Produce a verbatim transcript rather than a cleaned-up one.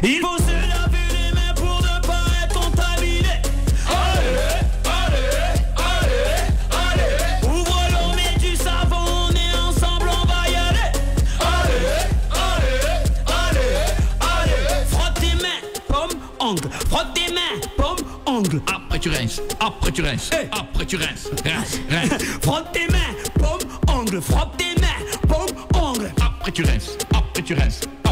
Il faut se laver les mains pour ne pas être contaminé. Allez, allez, allez, allez. Ouvre l'eau, mets du savon, on est ensemble, on va y aller. Allez, allez, allez, allez. Frotte tes mains, pomme, ongle. Frotte tes mains, pomme, ongle. Après tu rinces, après tu rinces, Hey. après tu rinces, rince, rince. Frotte tes mains, pomme, ongle. Frotte tes mains, pomme, ongle. Après tu rinces, après tu rinces.